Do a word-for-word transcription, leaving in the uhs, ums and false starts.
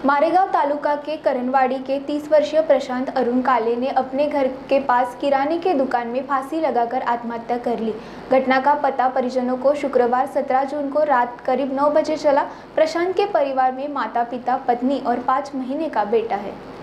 मारेगांव तालुका के करनवाड़ी के तीस वर्षीय प्रशांत अरुण काले ने अपने घर के पास किराने के दुकान में फांसी लगाकर आत्महत्या कर ली। घटना का पता परिजनों को शुक्रवार सत्रह जून को रात करीब नौ बजे चला। प्रशांत के परिवार में माता पिता, पत्नी और पाँच महीने का बेटा है।